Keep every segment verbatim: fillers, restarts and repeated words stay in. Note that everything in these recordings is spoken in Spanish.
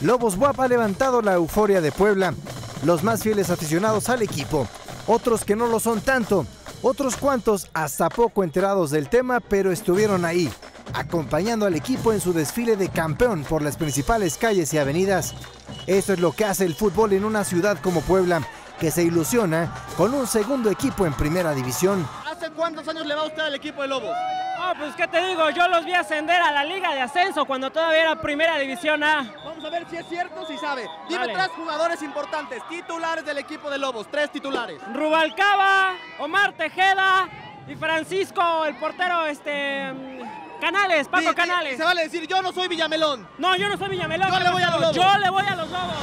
Lobos B U A P ha levantado la euforia de Puebla. Los más fieles aficionados al equipo, otros que no lo son tanto, otros cuantos hasta poco enterados del tema, pero estuvieron ahí, acompañando al equipo en su desfile de campeón por las principales calles y avenidas. Eso es lo que hace el fútbol en una ciudad como Puebla, que se ilusiona con un segundo equipo en primera división. ¿Hace cuántos años le va usted al equipo de Lobos? Ah, pues qué te digo, yo los vi ascender a la Liga de Ascenso cuando todavía era Primera División A. Vamos a ver si es cierto, si sabe. Dime Dale. tres jugadores importantes, titulares del equipo de Lobos, tres titulares. Rubalcaba, Omar Tejeda y Francisco, el portero, este... Canales, Paco Sí, sí, Canales. Se vale decir, yo no soy Villamelón. No, yo no soy Villamelón. Yo le voy a los Lobos. Yo le voy a los Lobos.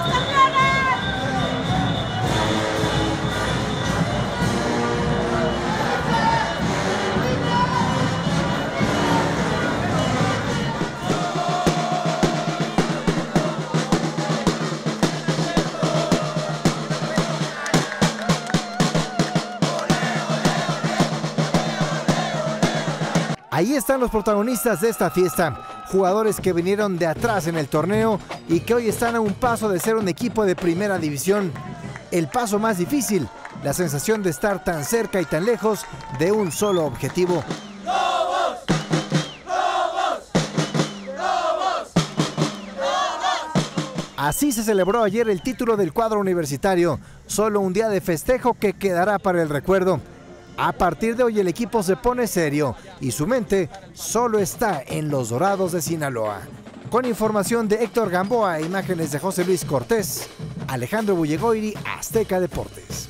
Ahí están los protagonistas de esta fiesta, jugadores que vinieron de atrás en el torneo y que hoy están a un paso de ser un equipo de primera división. El paso más difícil, la sensación de estar tan cerca y tan lejos de un solo objetivo. ¡Lobos! ¡Lobos! ¡Lobos! ¡Lobos! Así se celebró ayer el título del cuadro universitario, solo un día de festejo que quedará para el recuerdo. A partir de hoy el equipo se pone serio y su mente solo está en los Dorados de Sinaloa. Con información de Héctor Gamboa e imágenes de José Luis Cortés, Alejandro Bullegoiri, Azteca Deportes.